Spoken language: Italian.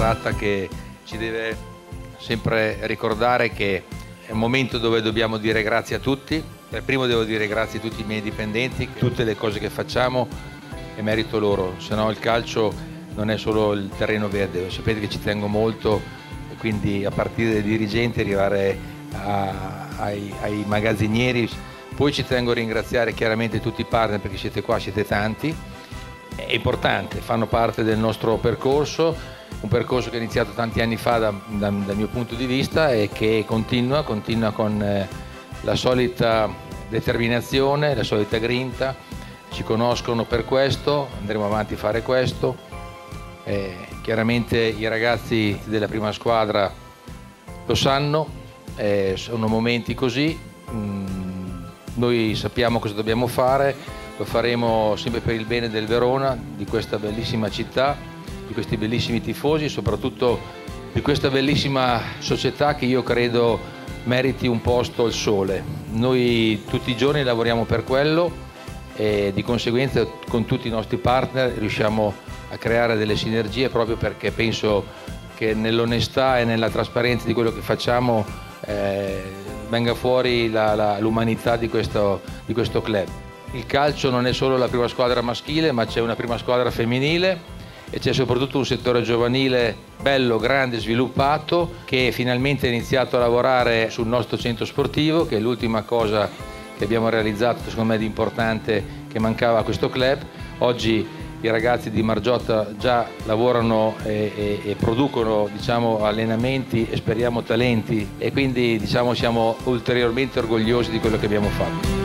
serata che ci deve sempre ricordare che è un momento dove dobbiamo dire grazie a tutti. Per primo devo dire grazie a tutti i miei dipendenti, tutte le cose che facciamo è merito loro, se no il calcio non è solo il terreno verde, sapete che ci tengo molto, e quindi a partire dai dirigenti arrivare ai magazzinieri. Poi ci tengo a ringraziare chiaramente tutti i partner, perché siete qua, siete tanti, è importante, fanno parte del nostro percorso, un percorso che è iniziato tanti anni fa dal mio punto di vista e che continua con la solita determinazione, la solita grinta. Ci conoscono per questo, andremo avanti a fare questo. Chiaramente i ragazzi della prima squadra lo sanno, sono momenti così, noi sappiamo cosa dobbiamo fare, lo faremo sempre per il bene del Verona, di questa bellissima città, di questi bellissimi tifosi, soprattutto di questa bellissima società che io credo meriti un posto al sole. Noi tutti i giorni lavoriamo per quello e di conseguenza con tutti i nostri partner riusciamo a creare delle sinergie, proprio perché penso che nell'onestà e nella trasparenza di quello che facciamo venga fuori l'umanità di questo club. Il calcio non è solo la prima squadra maschile, ma c'è una prima squadra femminile e c'è soprattutto un settore giovanile bello, grande, sviluppato, che finalmente ha iniziato a lavorare sul nostro centro sportivo, che è l'ultima cosa che abbiamo realizzato, secondo me, di importante, che mancava a questo club. Oggi i ragazzi di Margiotta già lavorano e producono, diciamo, allenamenti e speriamo talenti, e quindi, diciamo, siamo ulteriormente orgogliosi di quello che abbiamo fatto.